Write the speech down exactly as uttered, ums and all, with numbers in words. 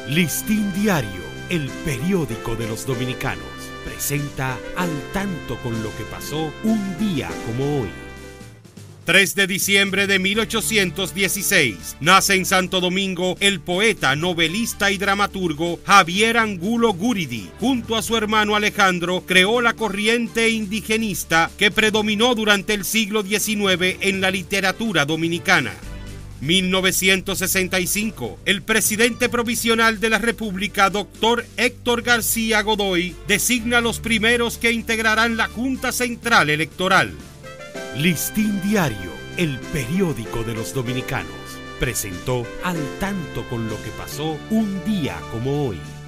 Listín Diario, el periódico de los dominicanos, presenta Al Tanto con lo que pasó un día como hoy. tres de diciembre de mil ochocientos dieciséis, nace en Santo Domingo el poeta, novelista y dramaturgo Javier Angulo Guridi. Junto a su hermano Alejandro, creó la corriente indigenista que predominó durante el siglo diecinueve en la literatura dominicana. mil novecientos sesenta y cinco, el presidente provisional de la República, doctor Héctor García Godoy, designa los primeros que integrarán la Junta Central Electoral. Listín Diario, el periódico de los dominicanos, presentó Al Tanto con lo que pasó un día como hoy.